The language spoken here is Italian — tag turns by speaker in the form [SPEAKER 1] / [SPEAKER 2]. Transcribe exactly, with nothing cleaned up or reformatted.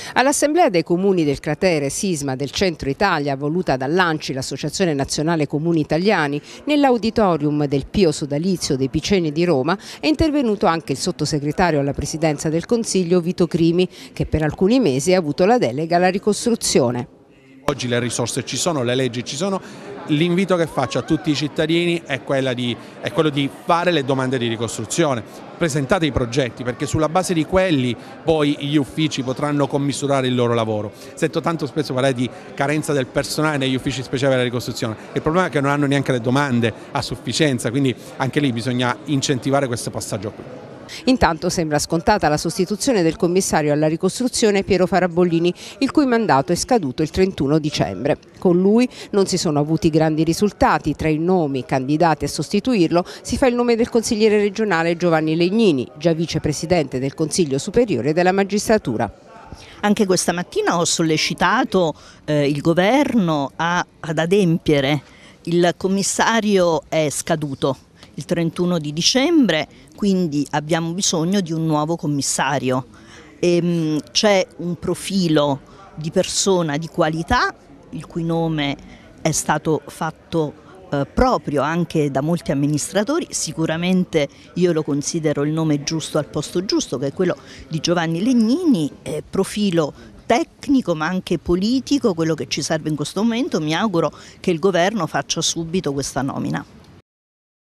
[SPEAKER 1] All'Assemblea dei Comuni del cratere sisma del Centro Italia, voluta dall'ANCI, l'Associazione Nazionale Comuni Italiani, nell'auditorium del Pio Sodalizio dei Piceni di Roma, è intervenuto anche il sottosegretario alla Presidenza del Consiglio Vito Crimi, che per alcuni mesi ha avuto la delega alla ricostruzione.
[SPEAKER 2] Oggi le risorse ci sono, le leggi ci sono, l'invito che faccio a tutti i cittadini è, quella di, è quello di fare le domande di ricostruzione, presentate i progetti, perché sulla base di quelli poi gli uffici potranno commisurare il loro lavoro. Sento tanto spesso parlare di carenza del personale negli uffici speciali della ricostruzione, il problema è che non hanno neanche le domande a sufficienza, quindi anche lì bisogna incentivare questo passaggio qui.
[SPEAKER 1] Intanto sembra scontata la sostituzione del commissario alla ricostruzione Piero Farabollini, il cui mandato è scaduto il trentuno dicembre. Con lui non si sono avuti grandi risultati. Tra i nomi candidati a sostituirlo si fa il nome del consigliere regionale Giovanni Legnini, già vicepresidente del Consiglio Superiore della Magistratura.
[SPEAKER 3] Anche questa mattina ho sollecitato eh, il governo a, ad adempiere. Il commissario è scaduto il trentuno di dicembre, quindi abbiamo bisogno di un nuovo commissario. C'è un profilo di persona di qualità, il cui nome è stato fatto eh, proprio anche da molti amministratori. Sicuramente io lo considero il nome giusto al posto giusto, che è quello di Giovanni Legnini, eh, profilo tecnico ma anche politico, quello che ci serve in questo momento. Mi auguro che il governo faccia subito questa nomina.